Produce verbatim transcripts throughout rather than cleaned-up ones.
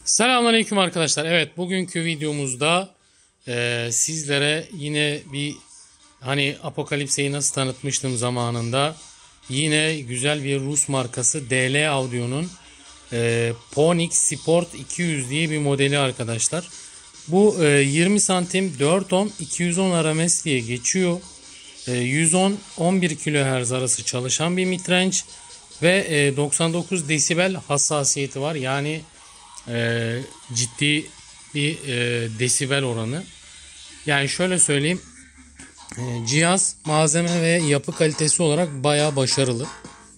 Selamünaleyküm arkadaşlar. Evet, bugünkü videomuzda e, sizlere yine bir hani Apokalipse'yi nasıl tanıtmıştım zamanında, yine güzel bir Rus markası D L Audio'nun e, Phoenix Sport iki yüz diye bir modeli arkadaşlar. Bu e, yirmi santim dört ohm iki yüz on RMS diye geçiyor. E, yüz on on bir kilohertz arası çalışan bir midrange ve e, doksan dokuz desibel hassasiyeti var. Yani Ee, ciddi bir e, desibel oranı. Yani şöyle söyleyeyim, e, cihaz malzeme ve yapı kalitesi olarak bayağı başarılı.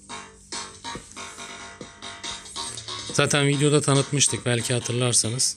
Zaten videoda tanıtmıştık, belki hatırlarsanız.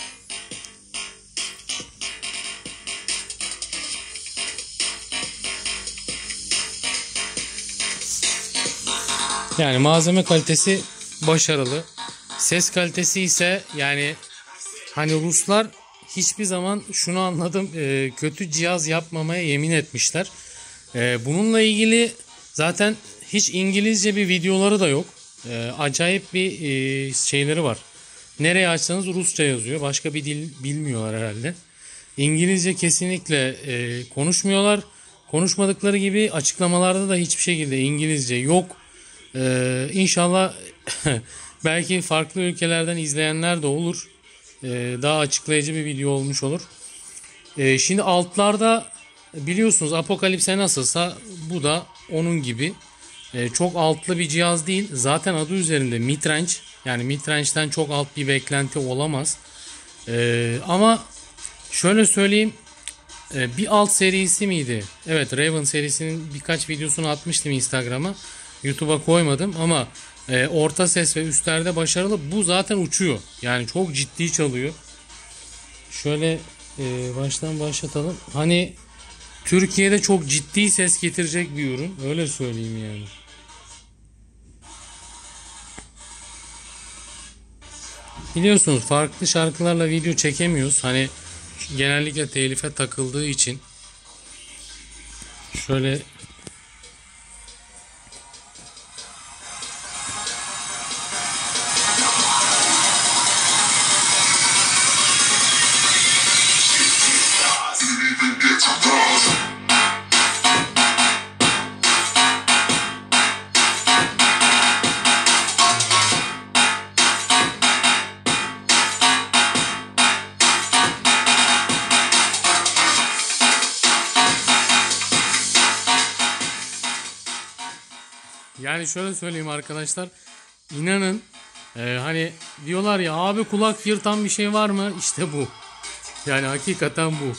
Yani malzeme kalitesi başarılı. Ses kalitesi ise yani hani Ruslar hiçbir zaman şunu anladım, e, kötü cihaz yapmamaya yemin etmişler. E, bununla ilgili zaten hiç İngilizce bir videoları da yok. E, acayip bir e, şeyleri var. Nereye açsanız Rusça yazıyor. Başka bir dil bilmiyorlar herhalde. İngilizce kesinlikle e, konuşmuyorlar. Konuşmadıkları gibi açıklamalarda da hiçbir şekilde İngilizce yok. E, İnşallah belki farklı ülkelerden izleyenler de olur. Ee, daha açıklayıcı bir video olmuş olur. Ee, şimdi altlarda biliyorsunuz Apokalipse nasılsa bu da onun gibi. Ee, çok altlı bir cihaz değil. Zaten adı üzerinde midrange. Yani midrange'den çok alt bir beklenti olamaz. Ee, ama şöyle söyleyeyim. E, bir alt serisi miydi? Evet, Raven serisinin birkaç videosunu atmıştım Instagram'a. YouTube'a koymadım ama E, orta ses ve üstlerde başarılı. Bu zaten uçuyor. Yani çok ciddi çalıyor. Şöyle e, baştan başlatalım. Hani Türkiye'de çok ciddi ses getirecek bir ürün. Öyle söyleyeyim yani. Biliyorsunuz farklı şarkılarla video çekemiyoruz. Hani genellikle telife takıldığı için. Şöyle Yani şöyle söyleyeyim arkadaşlar, inanın e, hani diyorlar ya abi kulak yırtan bir şey var mı? İşte bu. Yani hakikaten bu.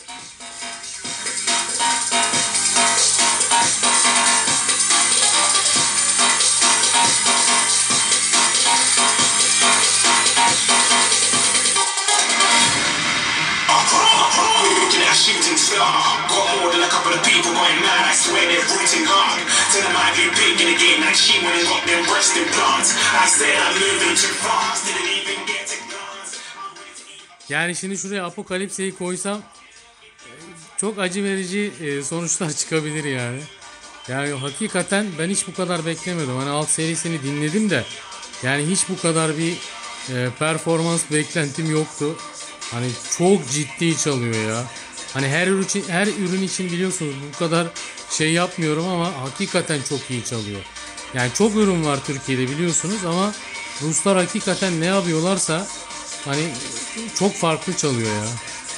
Yani şimdi şuraya Apokalipse'yi koysam çok acı verici sonuçlar çıkabilir yani. Yani hakikaten ben hiç bu kadar beklemiyordum. Hani alt serisini dinledim de yani hiç bu kadar bir performans beklentim yoktu. Hani çok ciddi çalıyor ya. Hani her ürün için, her ürün için biliyorsunuz bu kadar şey yapmıyorum ama hakikaten çok iyi çalıyor. Yani çok ürün var Türkiye'de biliyorsunuz ama Ruslar hakikaten ne yapıyorlarsa hani çok farklı çalıyor ya.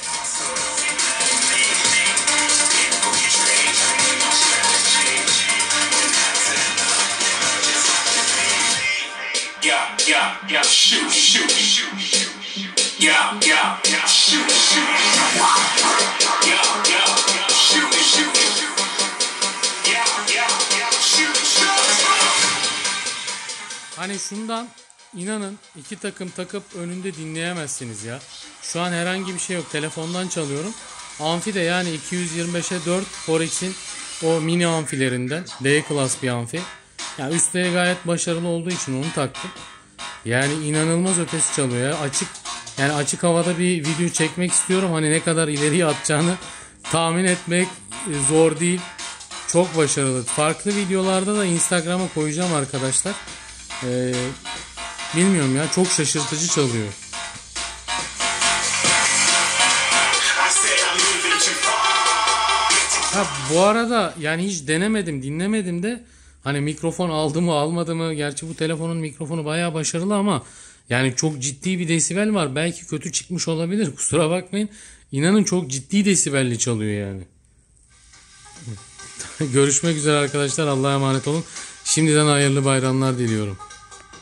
Hani şundan inanın iki takım takıp önünde dinleyemezsiniz ya. Şu an herhangi bir şey yok. Telefondan çalıyorum. Amfi de yani iki yüz yirmi beşe dört Phorex'in o mini amfilerinden. D klas bir amfi. Yani üstleri gayet başarılı olduğu için onu taktım. Yani inanılmaz ötesi çalıyor ya. Açık yani açık havada bir video çekmek istiyorum. Hani ne kadar ileriye atacağını tahmin etmek zor değil. Çok başarılı. Farklı videolarda da Instagram'a koyacağım arkadaşlar. Ee, bilmiyorum ya, çok şaşırtıcı çalıyor. Ha, bu arada yani hiç denemedim, dinlemedim de hani mikrofon aldı mı almadı mı? Gerçi bu telefonun mikrofonu bayağı başarılı ama yani çok ciddi bir desibel var. Belki kötü çıkmış olabilir. Kusura bakmayın. İnanın çok ciddi desibelli çalıyor yani. Görüşmek üzere arkadaşlar. Allah'a emanet olun. Şimdiden hayırlı bayramlar diliyorum.